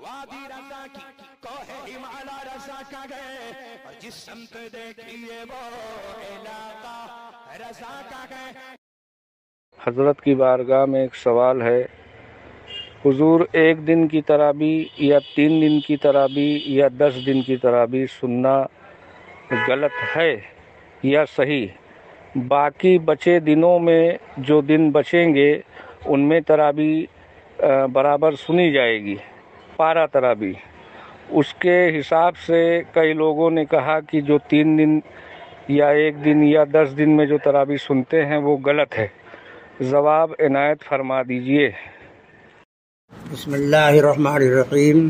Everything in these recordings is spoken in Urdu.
وادی رضا کی کوہ ہمالا رضا کا گئے اور جس سمت دیکھیے وہ علاقہ رضا کا گئے۔ حضرت کی بارگاہ میں ایک سوال ہے، حضور ایک دن کی تراویح یا 3 دن کی تراویح یا 10 دن کی تراویح سننا غلط ہے یا صحیح؟ باقی بچے دنوں میں جو دن بچیں گے ان میں تراویح برابر سنی جائے گی، پارہ تراویح۔ اس کے حساب سے کئی لوگوں نے کہا کہ جو 3 دن یا 1 دن یا 10 دن میں جو تراویح سنتے ہیں وہ غلط ہے، جواب عنایت فرما دیجئے۔ بسم اللہ الرحمن الرحیم۔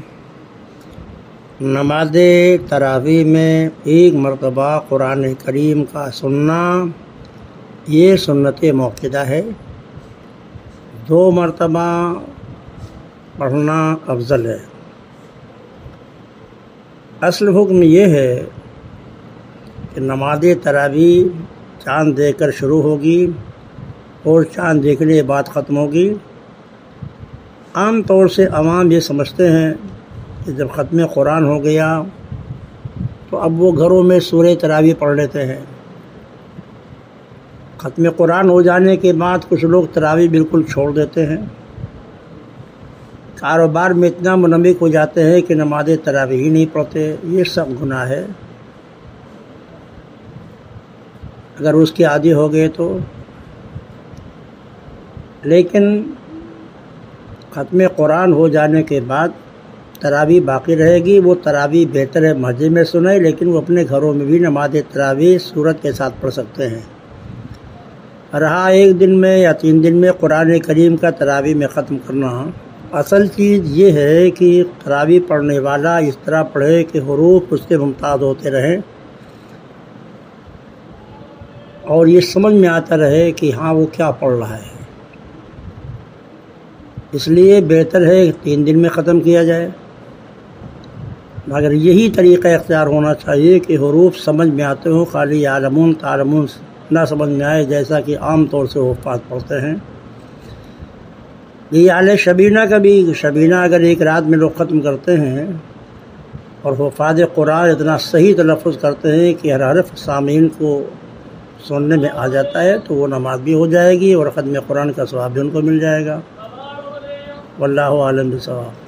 نماز تراویح میں ایک مرتبہ قرآن کریم کا سننا یہ سنت موقدہ ہے، 2 مرتبہ پڑھنا افضل ہے۔ اصل حکم یہ ہے کہ نماز تراویح چاند دیکھ کر شروع ہوگی اور چاند دیکھنے کے بعد ختم ہوگی۔ عام طور سے عوام یہ سمجھتے ہیں کہ جب ختم قرآن ہو گیا تو اب وہ گھروں میں سورہ تراویح پڑھ لیتے ہیں۔ ختم قرآن ہو جانے کے بعد کچھ لوگ تراویح بالکل چھوڑ دیتے ہیں، کاروبار میں اتنا منہمک ہو جاتے ہیں کہ نماز تراویح ہی نہیں پڑھتے۔ یہ سب گناہ ہے، اگر اس کے عادی ہو گئے تو۔ لیکن ختم قرآن ہو جانے کے بعد تراویح باقی رہے گی، وہ تراویح بہتر ہے مسجد میں سنیں، لیکن وہ اپنے گھروں میں بھی نماز تراویح سورت کے ساتھ پڑھ سکتے ہیں۔ رہا 1 دن میں یا 3 دن میں قرآن کریم کا تراویح میں ختم کرنا، اصل چیز یہ ہے کہ تراویح پڑھنے والا اس طرح پڑھے کہ حروف اس سے ممتاز ہوتے رہیں اور یہ سمجھ میں آتا رہے کہ ہاں وہ کیا پڑھ رہا ہے۔ اس لیے بہتر ہے کہ 3 دن میں ختم کیا جائے، مگر یہی طریقہ اختیار ہونا چاہیے کہ حروف سمجھ میں آتے ہوں، خالی یعلمون تعلمون نہ سمجھ میں آئے جیسا کہ عام طور سے حفاظ پڑھتے ہیں۔ یہ حال ہے شبینہ کا بھی۔ شبینہ اگر ایک رات میں لوگ ختم کرتے ہیں اور حفاظ قرآن اتنا صحیح تلفظ کرتے ہیں کہ ہر حرف سامعین کو سننے میں آ جاتا ہے تو وہ نماز بھی ہو جائے گی اور ختم قرآن کا ثواب بھی ان کو مل جائے گا۔ واللہ اعلم بالصواب۔